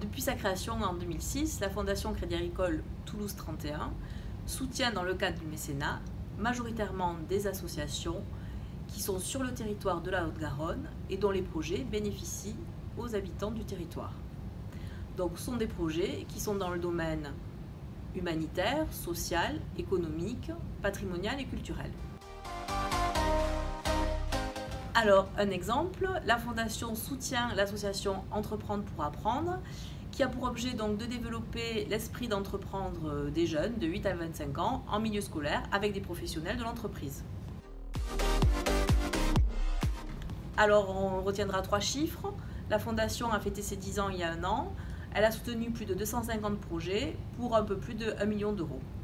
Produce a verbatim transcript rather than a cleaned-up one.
Depuis sa création en deux mille six, la Fondation Crédit Agricole Toulouse trente et un soutient dans le cadre du mécénat majoritairement des associations qui sont sur le territoire de la Haute-Garonne et dont les projets bénéficient aux habitants du territoire. Donc ce sont des projets qui sont dans le domaine humanitaire, social, économique, patrimonial et culturel. Alors, un exemple, la Fondation soutient l'association Entreprendre pour apprendre, qui a pour objet donc de développer l'esprit d'entreprendre des jeunes de huit à vingt-cinq ans en milieu scolaire avec des professionnels de l'entreprise. Alors, on retiendra trois chiffres. La Fondation a fêté ses dix ans il y a un an. Elle a soutenu plus de deux cent cinquante projets pour un peu plus de un million d'euros.